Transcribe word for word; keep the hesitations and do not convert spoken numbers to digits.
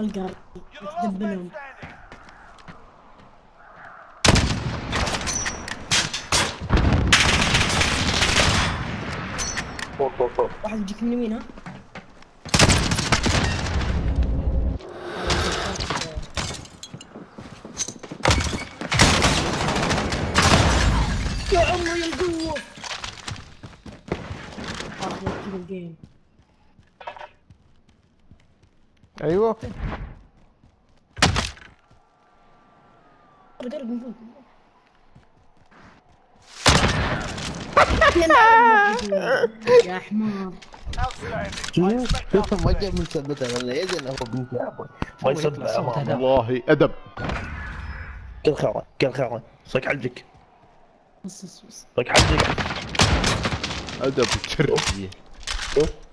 القاري تدبلهم. فوق فوق فوق. واحد يجيك من يمين ها. يا عمري يا القوة. اخر كذا الجيم. ايوه قرب من فوق. يا حمار. شوف ما جاب من سبتها ولا يدري هو بنت يا ابوي ما يصدق يا ماما. والله ادب. كل خيرك كل خيرك صك حجك بص بص بص. صك حجك. ادب تربيه. شوف